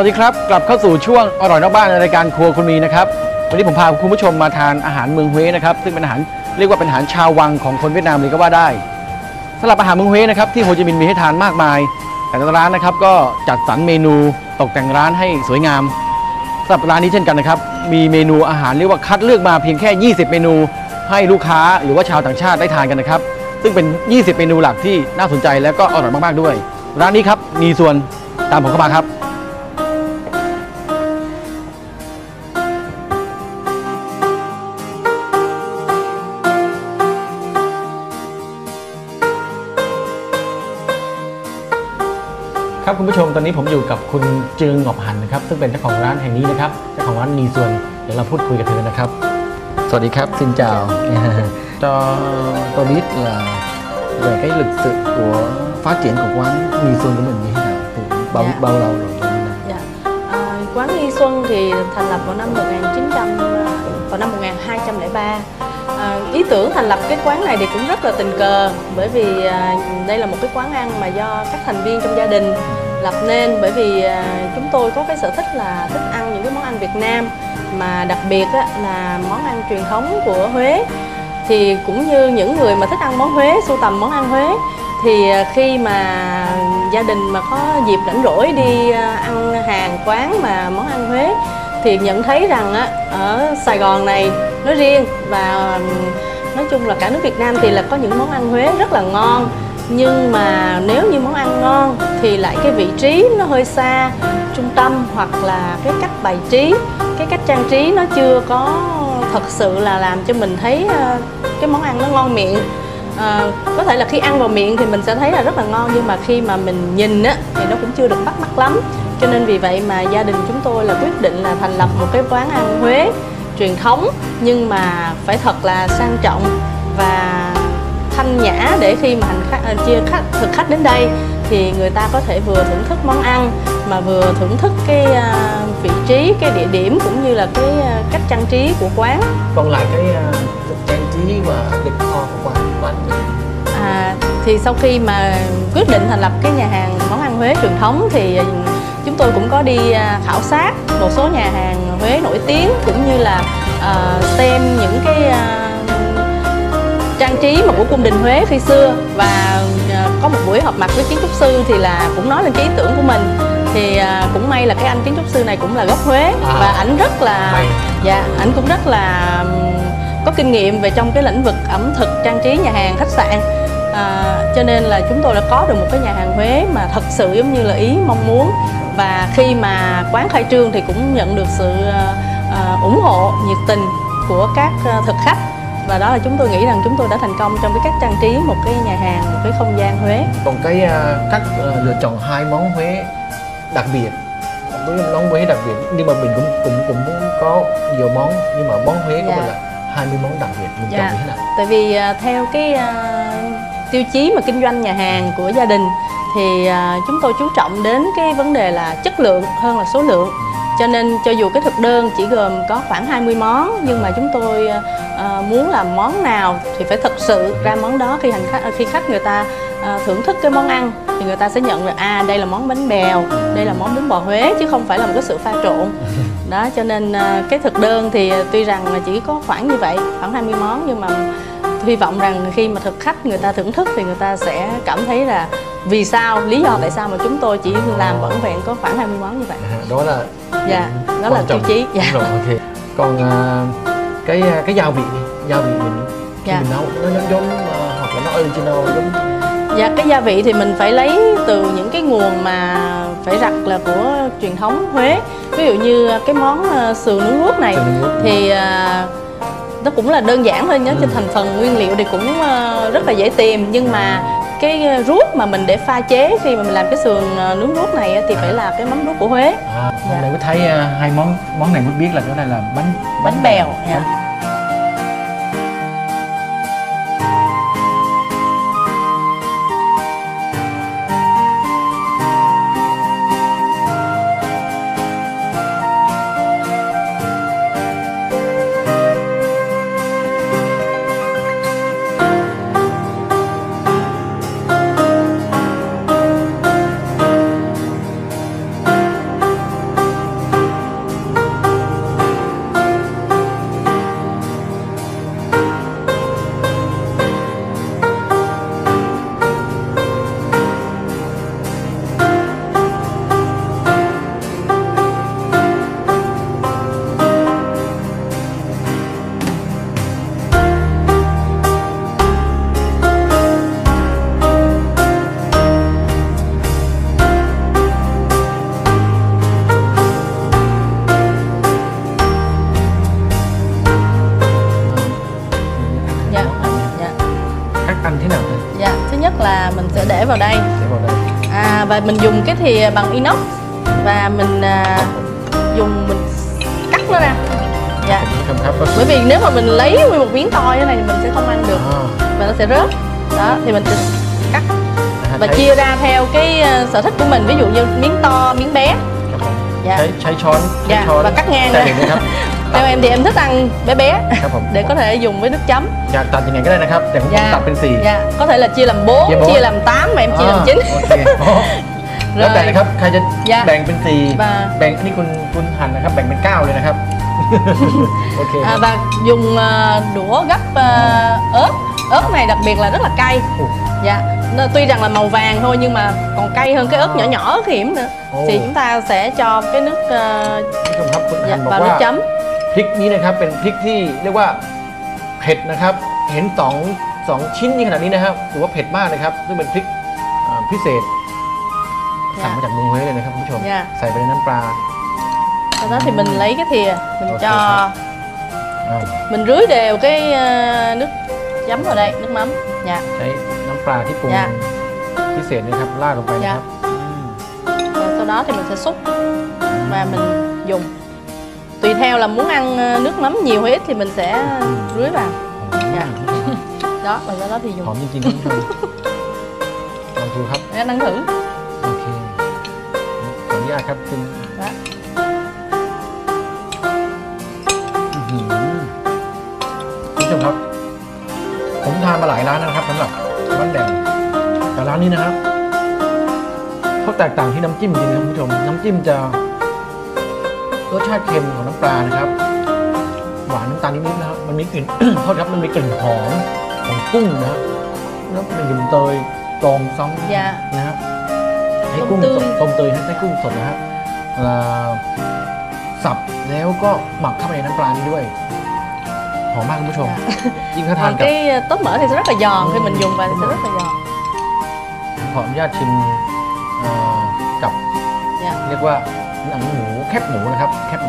ดีครับกลับเข้าสู่ช่วงอร่อยนอกบ้านในรายการครัวคุณมีนะครับวันนี้ผมพาคุณผู้ชมมาทานอาหารเมืองฮุยนะครับซึ่งเป็นอาหารเรียกว่าเป็นอาหารชาววังของคนเวียดนามเลยก็ว่าได้สำหรับอาหารเมืองฮุยนะครับที่โฮจิมินห์มีให้ทานมากมายแต่ละร้านนะครับก็จัดสรรเมนูตกแต่งร้านให้สวยงามสำหรับร้านนี้เช่นกันนะครับมีเมนูอาหารเรียกว่าคัดเลือกมาเพียงแค่20เมนูให้ลูกค้าหรือว่าชาวต่างชาติได้ทานกันนะครับซึ่งเป็น20เมนูหลักที่น่าสนใจและก็อร่อยมากๆด้วยร้านนี้ครับมีส่วนตามผมเข้ามาครับครับคุณผู้ชมตอนนี้ผมอยู่กับคุณจึงหงอบหันนะครับซึ่งเป็นเจ้าของร้านแห่งนี้นะครับเจ้าของร้านมีส่วนเดี๋ยวเราพูดคุยกับเธอนะครับสวัสดีครับxin chào cho tôi biết là về cái lịch sử của phát triển của quán Nghi Xuân của mình như thế nào từ bao lâu rồi? Dạ. Quán Nghi Xuân thì thành lập vào năm 1203. Ý tưởng thành lập cái quán này thì cũng rất là tình cờ, bởi vì đây là một cái quán ăn mà do các thành viên trong gia đình lập nên, bởi vì chúng tôi có cái sở thích là thích ăn những cái món ăn Việt Nam, mà đặc biệt là món ăn truyền thống của Huế. Thì cũng như những người mà thích ăn món Huế, sưu tầm món ăn Huế, thì khi mà gia đình mà có dịp rảnh rỗi đi ăn hàng quán mà món ăn Huế thì nhận thấy rằng ở Sài Gòn này nói riêng và nói chung là cả nước Việt Nam thì là có những món ăn Huế rất là ngon, nhưng mà nếu như món ăn ngon thì lại cái vị trí nó hơi xa trung tâm, hoặc là cái cách bày trí, cái cách trang trí nó chưa có thật sự là làm cho mình thấy cái món ăn nó ngon miệng. Có thể là khi ăn vào miệng thì mình sẽ thấy là rất là ngon, nhưng mà khi mà mình nhìn thì nó cũng chưa được bắt mắt lắm. Cho nên vì vậy mà gia đình chúng tôi là quyết định là thành lập một cái quán ăn Huế truyền thống, nhưng mà phải thật là sang trọng và thanh nhã, để khi mà thực khách đến đây thì người ta có thể vừa thưởng thức món ăn mà vừa thưởng thức cái vị trí, cái địa điểm cũng như là cái cách trang trí của quán. Còn lại cái trang trí và decor của quán thì sau khi mà quyết định thành lập cái nhà hàng món ăn Huế truyền thống thì chúng tôi cũng có đi khảo sát một số nhà hàng Huế nổi tiếng, cũng như là xem những cái trang trí mà của cung đình Huế khi xưa. Và có một buổi họp mặt với kiến trúc sư thì là cũng nói lên cái ý tưởng của mình. Thì cũng may là cái anh kiến trúc sư này cũng là gốc Huế, và ảnh rất là ảnh cũng rất là có kinh nghiệm về trong cái lĩnh vực ẩm thực, trang trí nhà hàng, khách sạn. Cho nên là chúng tôi đã có được một cái nhà hàng Huế mà thật sự giống như là ý mong muốn. Và khi mà quán khai trương thì cũng nhận được sự ủng hộ nhiệt tình của các thực khách, và đó là chúng tôi nghĩ rằng chúng tôi đã thành công trong cái cách trang trí một cái nhà hàng, một cái không gian Huế. Còn cái cách lựa chọn hai món Huế đặc biệt, với món Huế đặc biệt, nhưng mà mình cũng muốn có nhiều món, nhưng mà món Huế của mình là 20 món đặc biệt, mình chọn như thế nào? Tại vì theo cái tiêu chí mà kinh doanh nhà hàng của gia đình thì chúng tôi chú trọng đến cái vấn đề là chất lượng hơn là số lượng. Cho nên cho dù cái thực đơn chỉ gồm có khoảng 20 món, nhưng mà chúng tôi muốn làm món nào thì phải thật sự ra món đó. Khi khách người ta thưởng thức cái món ăn thì người ta sẽ nhận được đây là món bánh bèo, đây là món bún bò Huế, chứ không phải là một cái sự pha trộn. Đó, cho nên cái thực đơn thì tuy rằng là chỉ có khoảng như vậy, khoảng 20 món, nhưng mà hy vọng rằng khi mà thực khách người ta thưởng thức thì người ta sẽ cảm thấy là vì sao, lý do tại sao mà chúng tôi chỉ làm vỏn vẹn có khoảng 20 món như vậy. Đó là đó là tiêu chí. Rồi, ok. Còn cái gia vị mình nấu nó giống hoặc là nó original giống. Cái gia vị thì mình phải lấy từ những cái nguồn mà phải rặt là của truyền thống Huế. Ví dụ như cái món sườn nướng ruốc này thì nó cũng là đơn giản thôi nhé, trên thành phần nguyên liệu thì cũng rất là dễ tìm, nhưng mà cái ruốc mà mình để pha chế khi mà mình làm cái sườn nướng ruốc này thì phải là cái mắm ruốc của Huế. Hôm nay mới thấy hai món này mới biết là cái này là bánh bèo. để vào đây. Để vào đây. Và mình dùng cái thìa bằng inox và mình mình cắt nó ra. Dạ. Bởi vì nếu mà mình lấy nguyên một miếng to như này thì mình sẽ không ăn được và nó sẽ rớt. Đó thì mình sẽ cắt và chia ra theo cái sở thích của mình, ví dụ như miếng to, miếng bé. Dạ. Cháyช้อน và cắt ngang ra. Theo em thì em thích ăn bé bé để có thể dùng với nước chấm. Dạ,ตัดยังไงก็ได้นะครับแต่ผมตัดเป็น4 dạ. Có thể là chia làm 4, chia làm 8 mà em chia làm 9. แล้วแต่นะครับใครจะแบ่งเป็น4แบ่งนี่คุณหั่นนะครับแบ่งเป็น9เลยนะครับ ok. Và dùng đũa gấp ớt này đặc biệt là rất là cay. Dạ. Tuy rằng là màu vàng thôi nhưng mà còn cay hơn cái ớt nhỏ nhỏ ớt hiểm nữa. Thì chúng ta sẽ cho cái nước vào nước chấm. พริกนี้นะครับเป็นพริกที่เรียกว่าเผ็ดนะครับเห็น2ชิ้นนี้ขนาดนี้นะครับถือว่าเผ็ดมากนะครับซึ่งเป็นพริกพิเศษสั่งมาจากเมืองเว้ยเลยนะครับคุณผู้ชมใส่ไปในน้ำปลา Sau đó thì mình lấy cái thìa mình cho mình rưới đều cái nước chấm vào đây, nước mắm. Dạ. ใช้น้ำปลาที่ปรุงพิเศษนะครับราดลงไปนะครับ Sau đó thì mình sẽ xúc và mình dùng. Tùy theo là muốn ăn nước mắm nhiều hay ít thì mình sẽ rưới vào. Dạ. Đó, và sau đó thì dùng. หอมจริงๆครับคุณผู้ชมลองดูครับ Ăn thử. โอเคขออนุญาตครับคุณผู้ชมครับผมทานมาหลายร้านนะครับสำหรับบ้านแดงแต่ร้านนี้นะครับเขาแตกต่างที่น้ำจิ้มจริงๆครับคุณผู้ชมน้ำจิ้มจะรสชาติเค็มของน้ำปลานะครับหวานน้ำตาลนิดๆนะครับมันมีกลิ่น โทษครับมันมีกลิ่นหอมของกุ้งนะครับแล้วเป็นกลิ่นเตยตรองซ้ำนะครับให้กุ้งสดต้มเตยให้กุ้งสดนะฮะสับแล้วก็หมักเข้าไปในน้ำปลานี้ด้วยหอมมากคุณผู้ชมยิ่งถ้าทานกับ cái tóp mỡ thì sẽ rất là giòn khi mình dùng vào thì sẽ rất là giòn. ขออนุญาตชิมกับเรียกว่าหนังหมูแคบหมูนะครับแคบหมู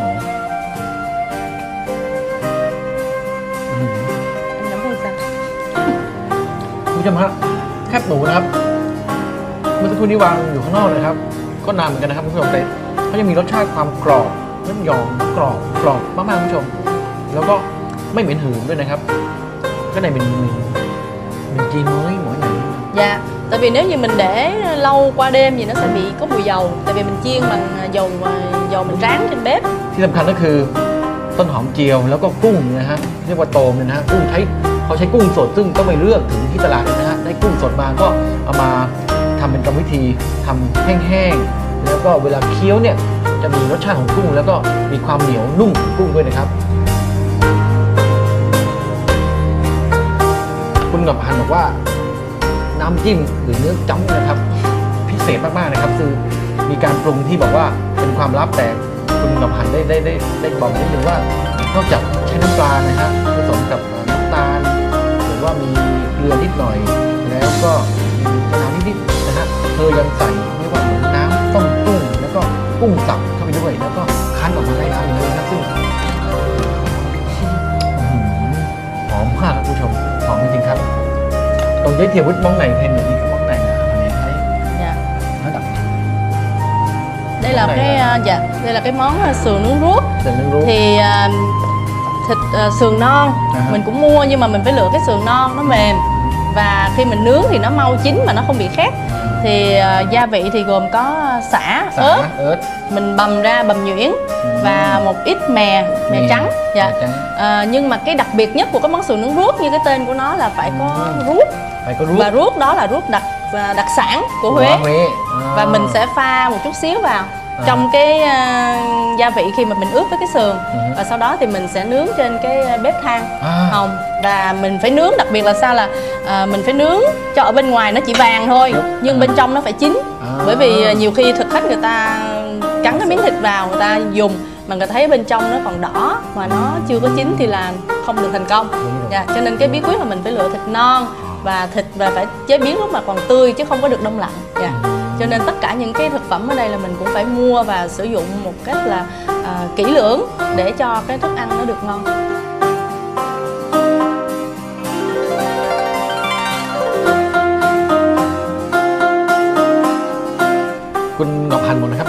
คุณผู้ชมฮะแคบหมูนะครับเมื่อสักครู่นี้วางอยู่ข้างนอกนะครับก็นานเหมือนกันนะครับคุณผู้ชมแต่เขายังมีรสชาติความกรอบน้ำยองกรอบมากๆคุณผู้ชมแล้วก็ไม่เหม็นหืนด้วยนะครับcái này mình chiên mới mỗi ngày. Dạ, tại vì nếu như mình để lâu qua đêm thì nó sẽ bị có mùi dầu. Tại vì mình chiên bằng dầu mình rán trên bếp. ที่สำคัญก็คือต้นหอมเจียวแล้วก็กุ้งนะฮะเรียกว่าโตมเนี่ยนะฮะกุ้งเขาใช้กุ้งสดซึ่งต้องไปเลือกถึงที่ตลาดนะฮะได้กุ้งสดมาก็เอามาทำเป็นกรรมวิธีทำแห้งๆแล้วก็เวลาเคี้ยวเนี่ยจะมีรสชาติของกุ้งแล้วก็มีความเหนียวนุ่มของกุ้งด้วยนะครับคุณกับพันบอกว่าน้ำจิ้มหรือเนื้อจ้ำนะครับพิเศษมากๆนะครับคือมีการปรุงที่บอกว่าเป็นความลับแต่คุณกับพันได้บอกนิดนึงว่านอกจากใช้น้ำปลานะฮะผสมกับน้ำตาลหรือว่ามีเกลือนิดหน่อยแล้วก็มีมะนาวนิดๆนะฮะเธอยังใส่เรียกว่าเหมือนน้ำต้มกุ้งแล้วก็กุ้งสับเข้าไปด้วยแล้วก็คั้นออกมาได้น้ำอย่างนี้นะซึ่งหอมมากครับคุณผู้ชมหอมจริงๆครับcòn giới thiệu với món này thêm những cái món này là mình thấy nó đặc đây là đây là cái món sườn nướng ruốc thì thịt sườn non mình cũng mua nhưng mà mình phải lựa cái sườn non nó mềm và khi mình nướng thì nó mau chín mà nó không bị khét thì gia vị thì gồm có sả, ớt mình bằm nhuyễn và một ít mè trắng. Dạ. Nhưng mà cái đặc biệt nhất của cái món sườn nướng ruốc như cái tên của nó là phải có ruốc và ruốc đó là ruốc đặc sản của Huế. Và mình sẽ pha một chút xíu vào trong cái gia vị khi mà mình ướp với cái sườn và sau đó thì mình sẽ nướng trên cái bếp than hồng và mình phải nướng đặc biệt là sao là mình phải nướng cho ở bên ngoài nó chỉ vàng thôi nhưng bên trong nó phải chín bởi vì nhiều khi thực khách người ta cắn cái miếng thịt vào người ta dùng mà người ta thấy bên trong nó còn đỏ mà nó chưa có chín thì là không được thành công. Dạ, cho nên cái bí quyết là mình phải lựa thịt non và phải chế biến lúc mà còn tươi chứ không có được đông lạnh. Dạ. Cho nên tất cả những cái thực phẩm ở đây là mình cũng phải mua và sử dụng một cách là kỹ lưỡng để cho cái thức ăn nó được ngon.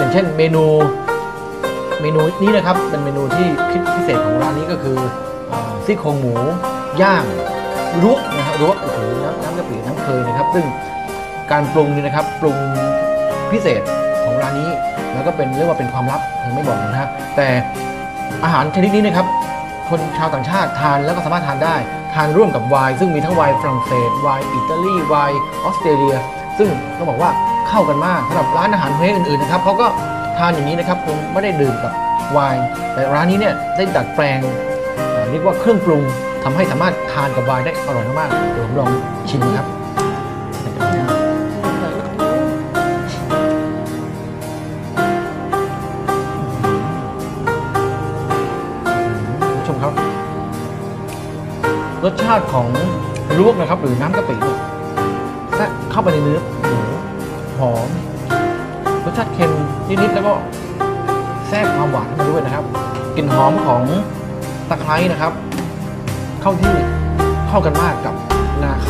อย่างเช่นเมนูนี้นะครับเป็นเมนูที่พิเศษของร้านนี้ก็คือซี่โครงหมูย่างรวกนะครับรวกโอ้โหน้ำกะปิน้ำเคยนะครับซึ่งการปรุงนี่นะครับปรุงพิเศษของร้านนี้แล้วก็เป็นเรียกว่าเป็นความลับยังไม่บอกนะฮะแต่อาหารชนิดนี้นะครับคนชาวต่างชาติทานแล้วก็สามารถทานได้ทานร่วมกับไวน์ซึ่งมีทั้งไวน์ฝรั่งเศสไวน์อิตาลีไวน์ออสเตรเลียซึ่งต้องบอกว่าเข้ากันมากสำหรับร้านอาหารประเภทอื่นๆนะครับเขาก็ทานอย่างนี้นะครับคงไม่ได้ดื่มกับไวน์แต่ร้านนี้เนี่ยได้ดัดแปลงเรียกว่าเครื่องปรุงทำให้สามารถทานกับไวน์ได้อร่อยมากๆเดี๋ยวผมลองชิมครับผู้ชมครับรสชาติของลวกนะครับหรือน้ำกะปิเนี่ยแทรกเข้าไปในเนื้อหมูหอมรสชาติเค็มนิดๆแล้วก็แทรกความหวานเข้ามาด้วยนะครับกลิ่นหอมของตะไคร้นะครับเข้ากันมากกับงาข